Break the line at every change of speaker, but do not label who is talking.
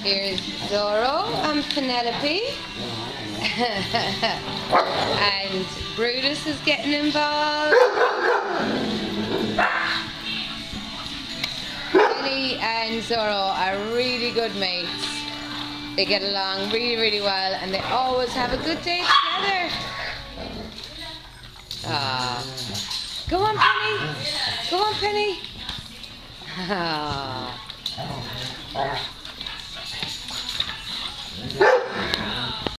Here's Zorro and Penelope. And Brutus is getting involved. Penny and Zorro are really good mates. They get along really, really well, and they always have a good day together. Ah, go on, Penny. Go on, Penny. Ah.